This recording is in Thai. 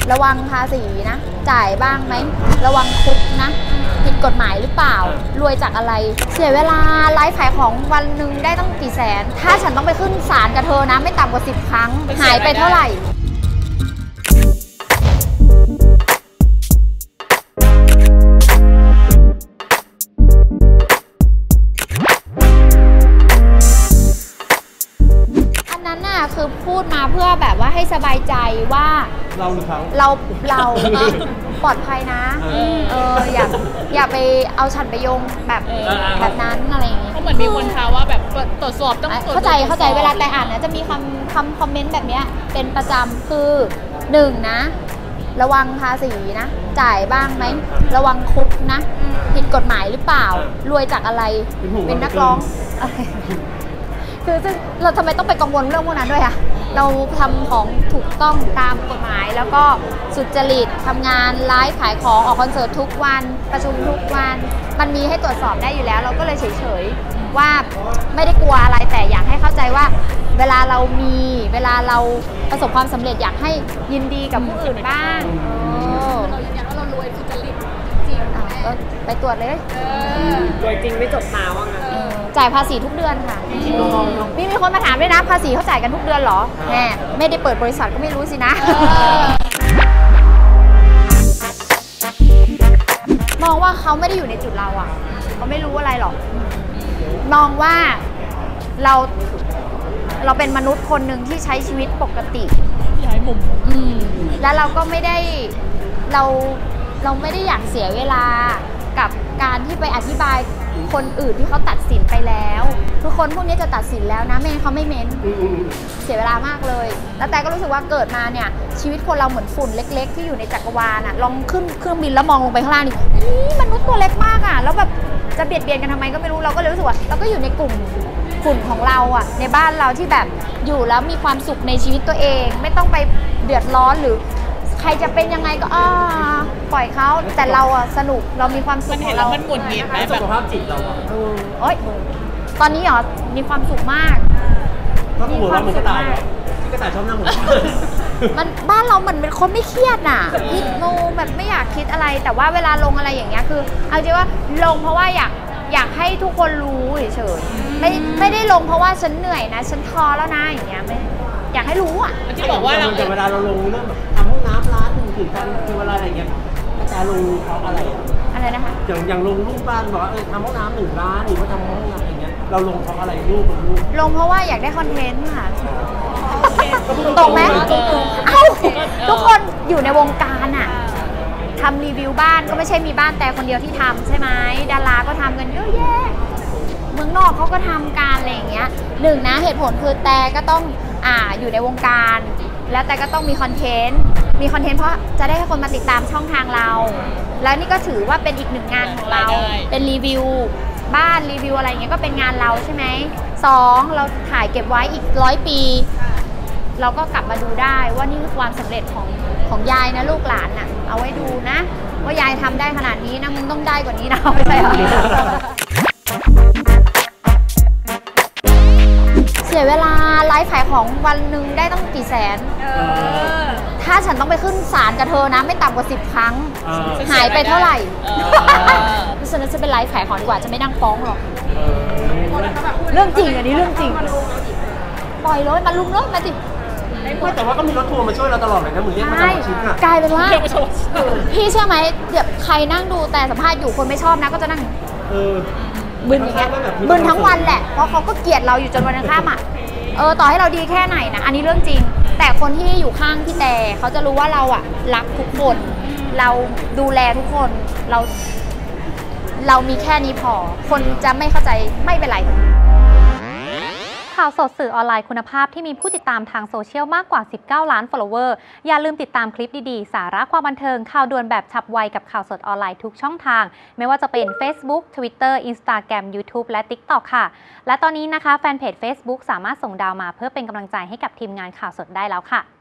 ระวังภาษีนะจ่ายบ้างไหมระวังคุกนะผิดกฎหมายหรือเปล่ารวยจากอะไรเสียเวลาไลฟ์ขายของวันหนึ่งได้ตั้งกี่แสนถ้าฉันต้องไปขึ้นศาลกับเธอนะไม่ต่ำกว่า10 ครั้งหายไปเท่าไหร่คือพูดมาเพื่อแบบว่าให้สบายใจว่าเราหรือเขาเราปลอดภัยนะอย่าไปเอาฉันไปโยงแบบนั้นอะไรอย่างงี้เขาเหมือนมีคนท้าว่าแบบตรวจสอบต้องเข้าใจเวลาแต่อ่านนะจะมีคำคอมเมนต์แบบนี้เป็นประจำคือ1นะระวังภาษีนะจ่ายบ้างไหมระวังคุกนะผิดกฎหมายหรือเปล่ารวยจากอะไรเป็นนักร้องคือซึ่งเราทำไมต้องไปกังวลเรื่องพวกนั้นด้วยอะเราทำของถูกต้องตามกฎหมายแล้วก็สุจริตทำงานไลฟ์ขายของออกคอนเสิร์ตทุกวันประชุมทุกวันมันมีให้ตรวจสอบได้อยู่แล้วเราก็เลยเฉยๆว่าไม่ได้กลัวอะไรแต่อยากให้เข้าใจว่าเวลาเราประสบความสำเร็จอยากให้ยินดีกับผู้อื่นบ้างเรายืนยันว่าเรารวยสุจริตจริงก็ไปตรวจเลยรวยจริงไม่จบตาว่างั้นจ่ายภาษีทุกเดือนค่ะมีคนมาถามด้วยนะภาษีเขาจ่ายกันทุกเดือนเหรอแม่ไม่ได้เปิดบริษัทก็ไม่รู้สินะมองว่าเขาไม่ได้อยู่ในจุดเราอ่ะเขาไม่รู้อะไรหรอกมองว่าเราเป็นมนุษย์คนหนึ่งที่ใช้ชีวิตปกติย้ายมุมแล้วเราก็ไม่ได้เราไม่ได้อยากเสียเวลากับการที่ไปอธิบายคนอื่นที่เขาตัดสินไปแล้วทุกคนพวกนี้จะตัดสินแล้วนะไม่งั้นเขาไม่เม้นเสียเวลามากเลยแล้วแต่ก็รู้สึกว่าเกิดมาเนี่ยชีวิตคนเราเหมือนฝุ่นเล็กๆที่อยู่ในจักรวาลอะลองขึ้นเครื่องบินแล้วมองลงไปข้างล่างนี่มนุษย์ตัวเล็กมากอะแล้วแบบจะเบียดเบียนกันทำไมก็ไม่รู้เราก็เลยรู้สึกว่าเราก็อยู่ในกลุ่มฝุ่นของเราอะในบ้านเราที่แบบอยู่แล้วมีความสุขในชีวิตตัวเองไม่ต้องไปเดือดร้อนหรือใครจะเป็นยังไงก็ปล่อยเขาแต่เราอะสนุกเรามีความสุขของเรามันหมุนเวียนไหมสุขภาพจิตเราตอนนี้เหรอมีความสุขมากก็คือหัวเราเหมือนกระต่ายกระต่ายชอบนั่งหัวมันบ้านเราเหมือนเป็นคนไม่เครียดน่ะคิดแบบไม่อยากคิดอะไรแต่ว่าเวลาลงอะไรอย่างเงี้ยคือเอาจริงว่าลงเพราะว่าอยากให้ทุกคนรู้เฉยๆไม่ได้ลงเพราะว่าฉันเหนื่อยนะฉันท้อแล้วนะอย่างเงี้ยไม่อยากให้รู้อ่ะที่บอกว่าเราเวลาเราลงเรื่องแบบทำห้องน้ำร้านถึงกันคือเวลาอะไรเงี้ยอาจารย์ลงเพราะอะไรนะคะอย่างลงรูปบ้านบอกว่าทำห้องน้ำ1 ร้านหรือว่าทำห้องน้ำอะไรเงี้ยเราลงเพราะอะไรรูปลงเพราะว่าอยากได้คอนเทนต์ค่ะตรงไหมทุกคนอยู่ในวงการอ่ะทำรีวิวบ้านก็ไม่ใช่มีบ้านแต่คนเดียวที่ทำใช่ไหมดาราก็ทำกันเยอะแยะเมืองนอกเขาก็ทำการอะไรอย่างเงี้ย1นะเหตุผลคือแต่ก็ต้องอยู่ในวงการแล้วแต่ก็ต้องมีคอนเทนต์เพราะจะได้ให้คนมาติดตามช่องทางเราแล้วนี่ก็ถือว่าเป็นอีก1 งานของเราเป็นรีวิวบ้านรีวิวอะไรอย่างเงี้ยก็เป็นงานเราใช่ไหม2เราถ่ายเก็บไว้อีก100 ปีเราก็กลับมาดูได้ว่านี่คือความสำเร็จของยายนะลูกหลานน่ะเอาไว้ดูนะว่ายายทำได้ขนาดนี้นะมึงต้องได้กว่านี้นะไม่ใช่หรอเสียเวลาไลฟ์ขายของวันหนึ่งได้ตั้งกี่แสนถ้าฉันต้องไปขึ้นศาลกับเธอนะไม่ต่ำกว่า10 ครั้งหายไปเท่าไหร่ฉะนั้นจะเป็นไลฟ์ขายของดีกว่าจะไม่นั่งฟ้องหรอกเรื่องจริงอันนี้เรื่องจริงปล่อยเลยมาลุมเลยมาสิแต่ว่าก็มีรถทัวร์มาช่วยเราตลอดเลยนะเหมือนเรียกมาจากชิปน่ะกลายเป็นว่าพี่เชื่อไหมเดี๋ยวใครนั่งดูแต่สัมภาษณ์อยู่คนไม่ชอบนะก็จะนั่งบึนอย่างเงี้ยบึนทั้งวันแหละเพราะเขาก็เกลียดเราอยู่จนวันนั้นข้ามต่อให้เราดีแค่ไหนนะอันนี้เรื่องจริงแต่คนที่อยู่ข้างพี่แต่เขาจะรู้ว่าเรารักทุกคนเราดูแลทุกคนเรามีแค่นี้พอคนจะไม่เข้าใจไม่เป็นไรข่าวสดสื่อออนไลน์คุณภาพที่มีผู้ติดตามทางโซเชียลมากกว่า19 ล้าน follower อย่าลืมติดตามคลิปดีๆสาระความบันเทิงข่าวด่วนแบบฉับไวกับข่าวสดออนไลน์ทุกช่องทางไม่ว่าจะเป็น Facebook Twitter Instagram YouTube และ TikTok ค่ะและตอนนี้นะคะแฟนเพจ Facebook สามารถส่งดาวมาเพื่อเป็นกำลังใจให้กับทีมงานข่าวสดได้แล้วค่ะ